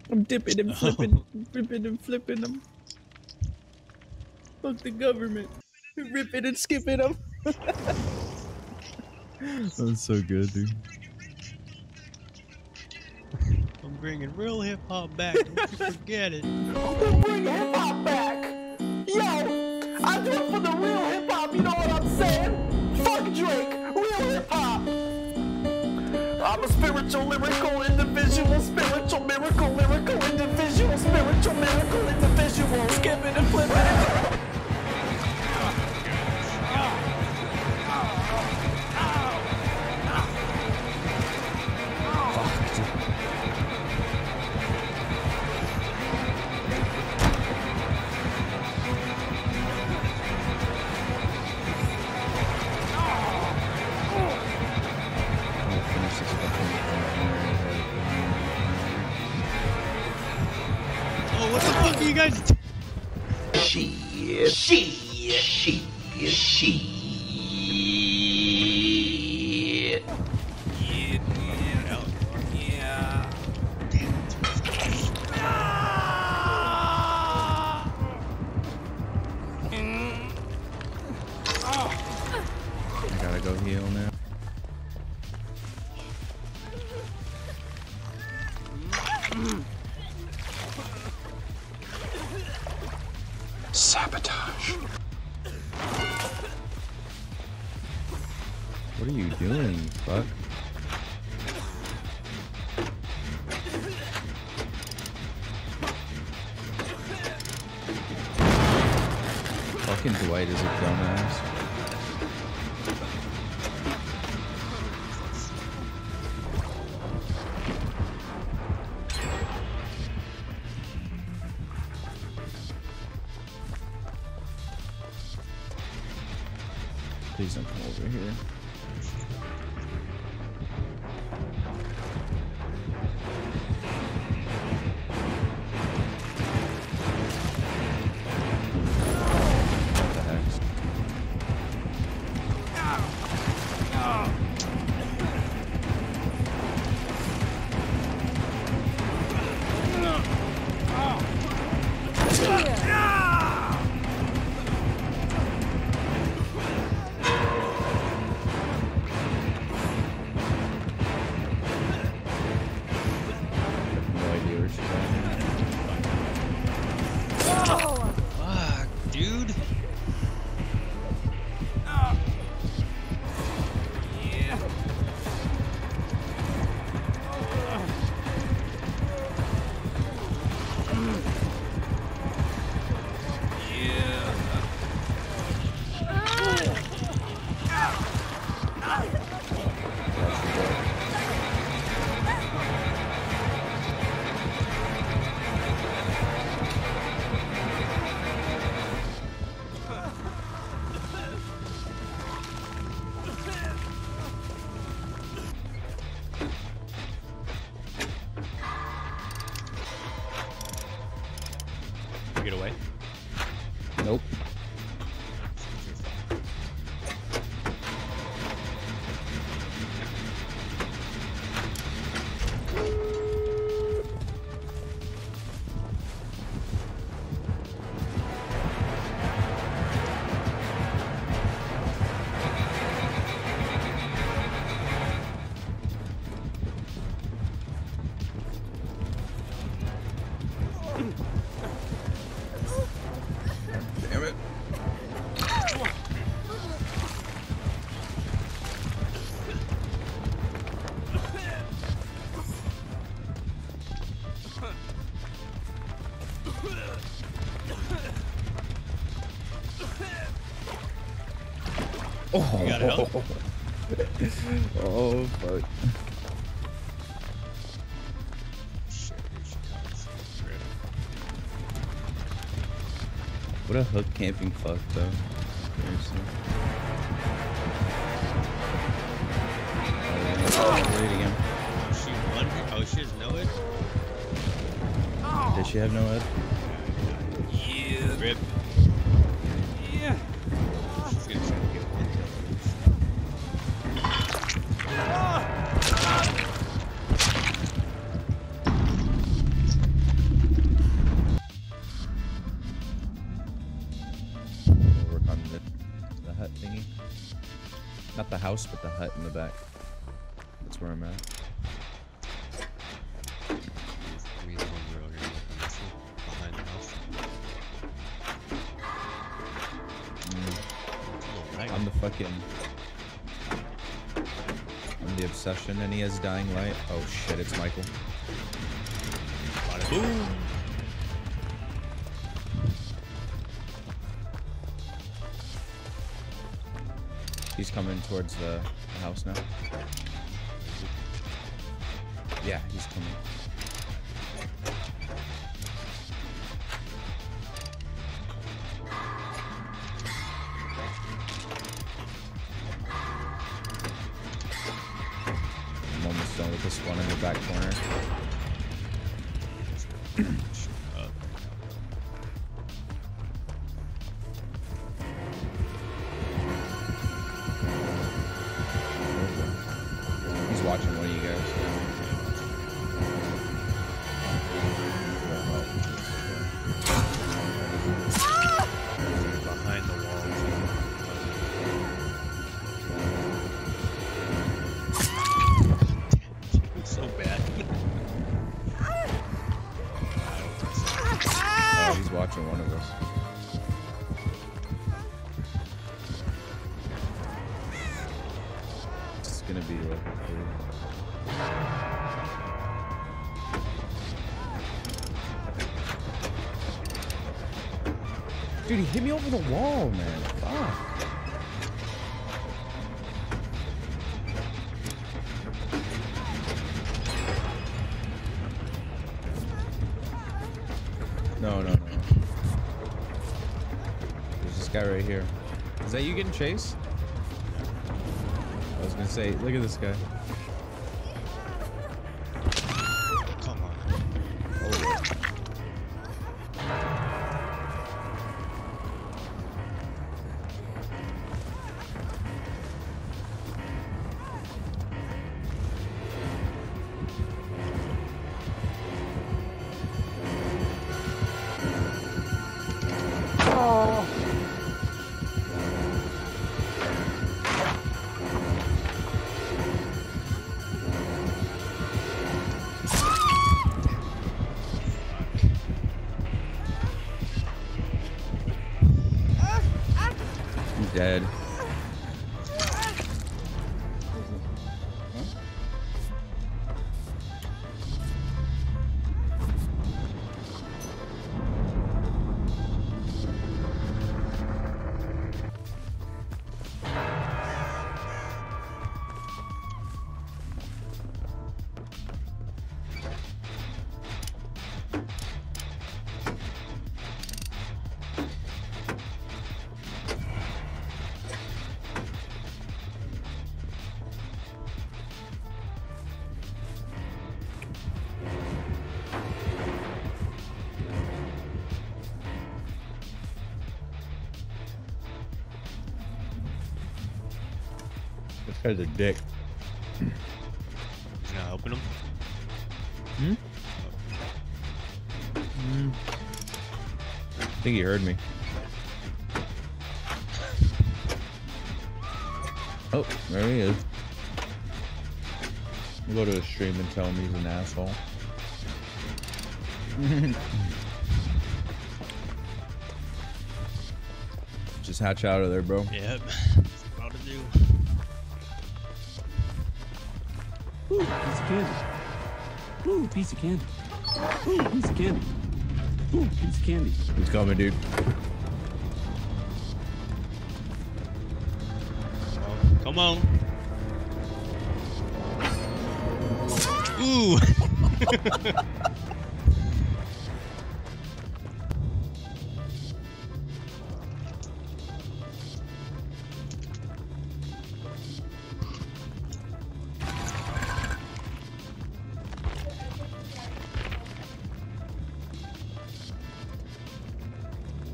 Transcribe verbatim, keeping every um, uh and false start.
I'm dipping and flipping, ripping and flipping them. Fuck the government. Ripping and skipping them. That's so good, dude. I'm bringing real hip hop back. Don't you forget it. I'm gonna bring hip hop back. Yo, I do it for the real hip hop. You know what I'm saying? Fuck Drake. Real hip hop. I'm a spiritual, lyrical individual. Spiritual, miracle, lyrical individual. Spiritual, miracle individual. Skipping and flipping it. Oh, what the fuck are you guys? Shit, shit, shit, shit. I gotta go heal now. Sabotage. What are you doing, you fuck? Fucking Dwight is a dumbass. Please don't come over here. What the heck? No idea where she's at. Fuck, dude. Get away. Nope. Damn it. Oh, You got help? oh fuck. What a hook camping fuck though. Seriously. Oh, wait again. She won. Oh, she has no it. Did she have no head? Yeah. Rip. Yeah. She's gonna try to get one. house, but the hut in the back. That's where I'm at. We the one we're already behind the house. Mm. I'm the fucking... I'm the obsession, and he has dying light. Oh shit, it's Michael. Bada boom! He's coming towards the, the house now. Yeah, he's coming. I'm almost done with this one in the back corner. uh, He's watching one of you guys. behind the wall. It's so bad. Oh, he's watching one of us. It's gonna be like a Dude, he hit me over the wall, man. Fuck. No, no, no. There's this guy right here. Is that you getting chased? I was gonna say, look at this guy. Come on. Oh, he's dead. This guy's a dick. He's not helping him. Hmm? Mm. I think he heard me. Oh, there he is. We'll go to his stream and tell him he's an asshole. Just hatch out of there, bro. Yep. That's about to do. Ooh, piece of candy. Ooh, piece of candy. Ooh, piece of candy. Ooh, piece of candy. He's coming, dude. Come on. Ooh.